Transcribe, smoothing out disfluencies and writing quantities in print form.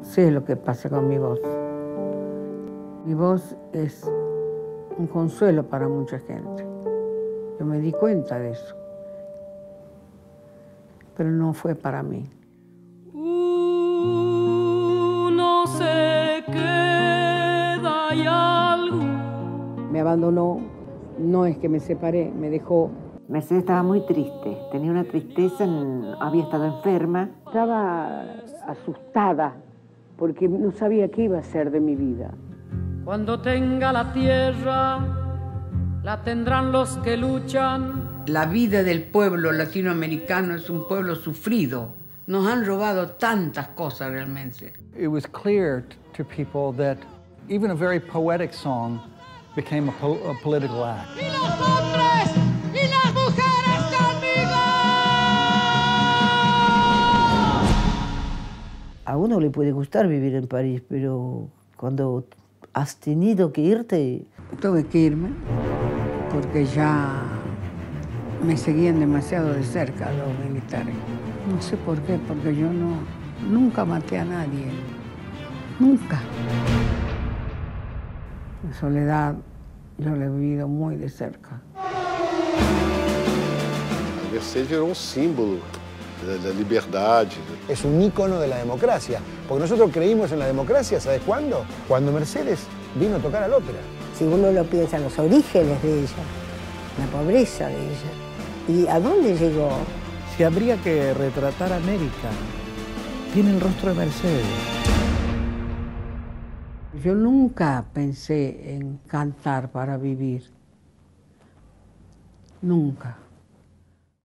Sé lo que pasa con mi voz. Mi voz es un consuelo para mucha gente. Yo me di cuenta de eso. Pero no fue para mí. Uno se queda y algo. Me abandonó, no es que me separé, me dejó. Mercedes estaba muy triste, tenía una tristeza, había estado enferma. Estaba asustada porque no sabía qué iba a ser de mi vida. Cuando tenga la tierra, la tendrán los que luchan. La vida del pueblo latinoamericano es un pueblo sufrido. Nos han robado tantas cosas realmente. It was clear to people that even a very poetic song became a political act. ¡Y los hombres y las mujeres conmigo! A uno le puede gustar vivir en París, pero cuando has tenido que irte... Tuve que irme porque ya me seguían demasiado de cerca los militares. No sé por qué, porque yo nunca maté a nadie. Nunca. La soledad yo la he vivido muy de cerca. A Mercedes virou un símbolo de la libertad. Es un ícono de la democracia, porque nosotros creímos en la democracia, ¿sabes cuándo? Cuando Mercedes vino a tocar al ópera. Si uno lo piensa, los orígenes de ella, la pobreza de ella. ¿Y a dónde llegó? Si habría que retratar a América, tiene el rostro de Mercedes. Yo nunca pensé en cantar para vivir. Nunca.